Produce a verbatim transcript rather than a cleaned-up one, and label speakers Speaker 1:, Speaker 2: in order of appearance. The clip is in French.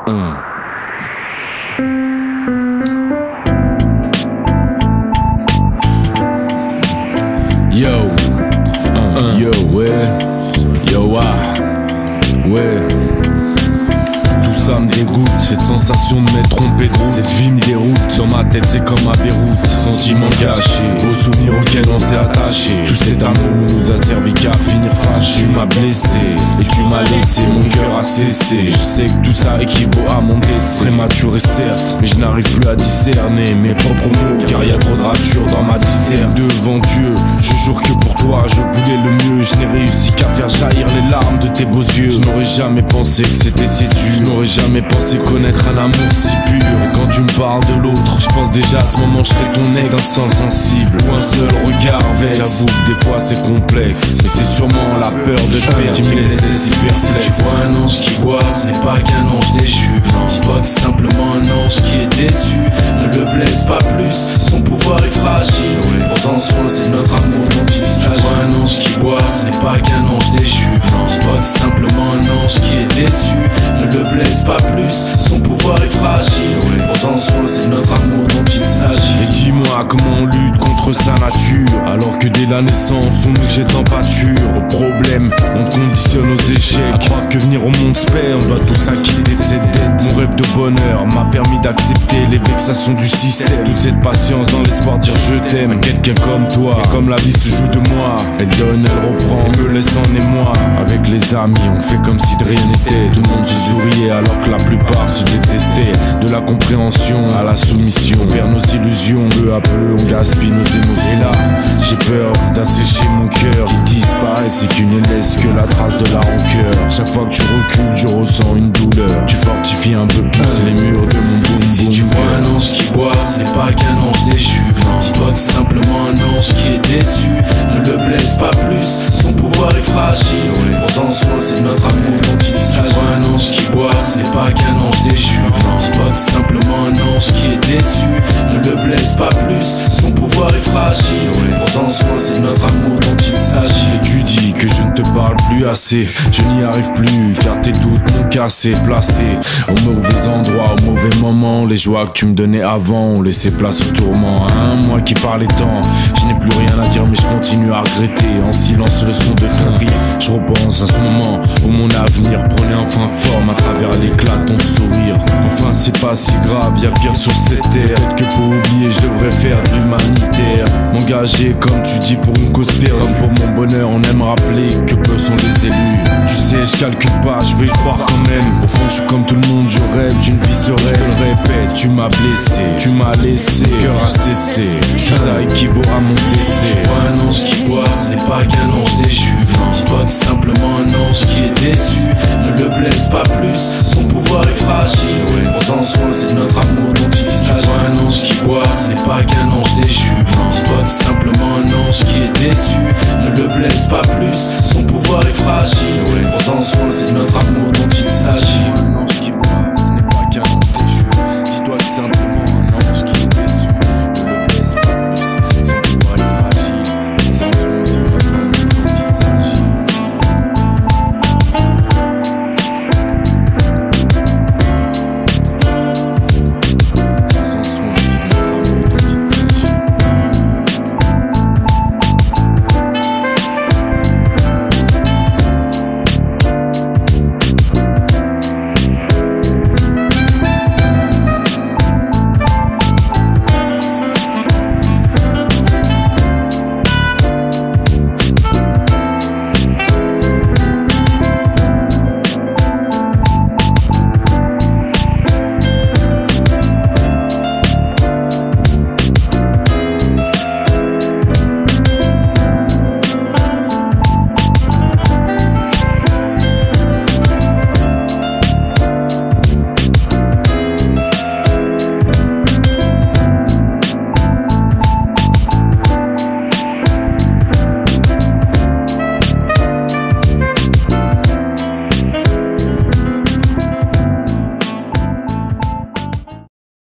Speaker 1: Hum. Yo, uh, uh, yo, ouais, yo, ah, ouais. Tout ça me dégoûte, cette sensation de m'être trompé de route. Cette vie me déroute, dans ma tête c'est comme à Beyrouth. Ces sentiments gâchés, aux souvenirs auxquels on s'est attaché. Tout cet amour nous a servi qu'à finir fâché. Tu m'as blessé, et tu m'as laissé, mon cœur a cessé. Je sais que tout ça équivaut à mon décès. Prématuré certes, mais je n'arrive plus à discerner mes propres mots, car y a trop de rature dans ma disserte. Devant Dieu, je jure que pour toi je voulais le mieux. Je n'ai réussi qu'à faire jaillir les larmes de tes beaux yeux. Je n'aurais jamais pensé que c'était si dur. Je n'aurais jamais pensé connaître un amour si pur. Et quand tu me parles de l'autre, je pense déjà à ce moment je serai ton ex. D'un sang sensible, ou un seul regard vexe. J'avoue que des fois c'est complexe, mais c'est sûrement la peur de te perdre qui me laissait si perplexe.
Speaker 2: Si tu vois un ange qui boit, ce n'est pas qu'un ange déchu. Dis-toi que c'est simplement un ange qui est déçu. Ne le blesse pas plus, son pouvoir est fragile. Prends-en soin, c'est notre amour dont il s'agit. Si tu vois un ange qui boit, ce n'est pas qu'un ange déchu. Dis-toi que c'est simplement un ange qui est déçu. Ne le blesse pas plus, son pouvoir est fragile. Prends-en soin, c'est notre amour dont il s'agit.
Speaker 1: Et dis-moi comment on lutte contre sa nature, alors que dès la naissance on nous jette en pâture. Au problème, on conditionne aux échecs, à croire que venir au monde se perd, on doit tous s'acquitter de cette dette. Mon rêve de bonheur m'a permis d'accepter les vexations du système. Toute cette patience dans l'espoir de dire je t'aime à quelqu'un comme toi. Et comme la vie se joue de moi, elle donne, elle reprend, me laisse en émoi. Avec les amis, on fait comme si de rien n'était. Tout le monde se souriait alors que la plupart se détestaient. De la compréhension à la soumission, on perd nos illusions, peu à peu on gaspille nos émotions. Et là, j'ai peur d'assécher mon cœur, qui disparaît, c'est qu'il ne laisse que la trace de la rancœur. Chaque fois que tu recules, je ressens une douleur. Tu fortifies un peu plus les murs de mon boum.
Speaker 2: Si tu vois un ange qui boit, ce n'est pas qu'un ange déchu. Dis-toi que c'est simplement un ange qui est déçu. Ne le blesse pas plus, son pouvoir est fragile. Prends-en soin, c'est notre amour dont il s'agit. Si tu vois un ange qui boit, ce n'est pas qu'un ange déchu. Dis-toi que c'est simplement un ange qui est déçu. Ne le blesse pas plus, son pouvoir est fragile. Prends-en soin, c'est notre amour dont il s'agit.
Speaker 1: Et tu dis que je ne te parle plus assez, je n'y arrive plus, car tes doutes m'ont cassé, placé au mauvais endroit, au mauvais moment. Les joies que tu me donnais avant ont laissé place au tourment. Hein, moi qui parlais tant, je n'ai plus rien à dire, mais je continue à regretter en silence le son de ton rire. Je repense à ce moment où mon avenir prenait enfin forme à travers l'éclat de ton sourire. Enfin c'est pas si grave, y'a pire sur cette terre. Peut-être que pour oublier je devrais faire de l'humanitaire, m'engager comme tu dis pour une cause perdue. Comme pour mon bonheur on aime rappeler que peu sont des élus. Tu sais je calcule pas, je vais y croire quand même. Au fond je suis comme tout le monde, je rêve d'une vie sereine. Je te le répète, tu m'as blessé, tu m'as laissé, cœur a cessé. Tout ça équivaut à mon décès.
Speaker 2: Tu vois un ange qui boit, ce n'est pas qu'un ange déchu. Dis-toi que c'est simplement un ange qui est déçu. Ne le blesse pas plus, son pouvoir est fragile. Prends-en soin, c'est notre amour dont il s'agit. Tu vois un ange qui boit, ce n'est pas qu'un ange déchu. Dis-toi que c'est simplement un ange qui est déçu. Ne le blesse pas plus, son pouvoir est fragile. Prends-en soin, c'est notre amour dont il s'agit.